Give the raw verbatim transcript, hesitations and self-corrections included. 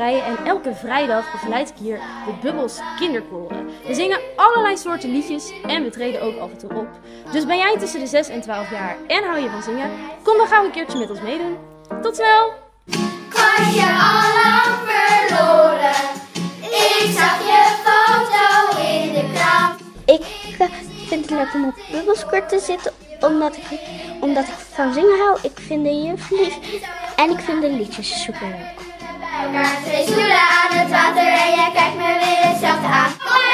Marije en elke vrijdag begeleid ik hier de Bubbels Kinderkoren. We zingen allerlei soorten liedjes en we treden ook af en toe op. Dus ben jij tussen de zes en twaalf jaar en hou je van zingen? Kom dan gauw een keertje met ons meedoen. Tot snel! Kwartje al lang verloren, ik zag je foto in de krant. Ik uh, vind het leuk om op bubbelskoor te zitten, omdat ik, omdat ik van zingen hou. Ik vind de juf lief en ik vind de liedjes superleuk. Bij elkaar twee stoelen aan het water en jij kijkt me weer hetzelfde aan.